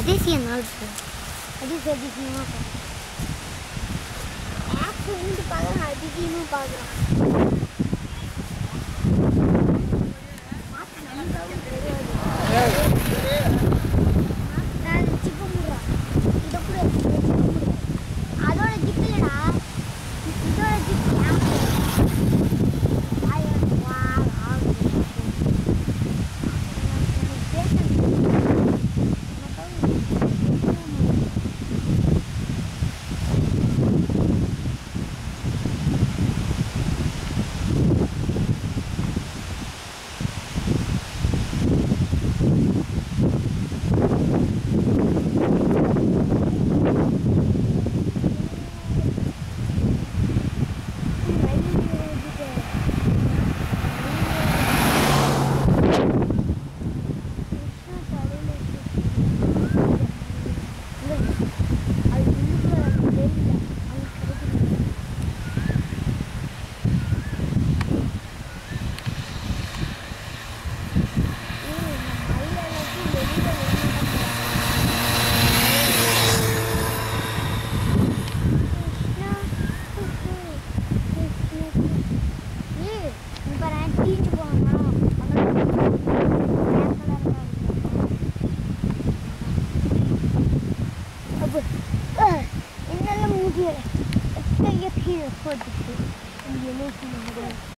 அதிசயங்கள் அதிசயமாக ஆக்சிடென்ட் பார்க்குறேன் அதிசயமாக பார்க்குறேன் நான் சிப்ப முடியும் இதை கூட அதோட ஜிப் இல்லைடா இதோட ஜிப் இன்னெல்லாம் முடியலை எத்தனை கீழே போட்டுட்டு இங்கே